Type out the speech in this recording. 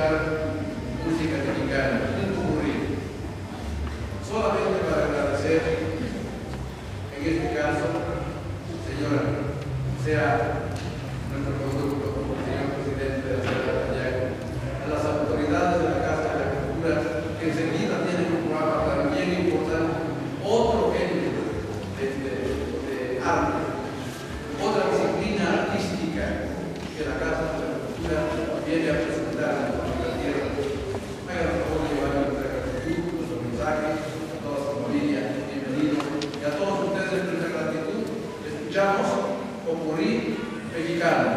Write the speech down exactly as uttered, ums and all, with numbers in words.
escuchar música mexicana, un popurrí. Solamente para agradecer, en este caso, señora, sea nuestro conducto, señor presidente de la ciudad de Santiago, a las autoridades de la Casa de la Cultura, que enseguida tienen un programa también importante, otro género de, de, de arte, otra disciplina artística que la Casa de la Cultura viene a presentar en la tierra. Hagan el favor de llevar nuestra gratitud, nuestro mensaje a toda su familia, bienvenidos, y a todos ustedes nuestra gratitud. Escuchamos popurrí mexicano.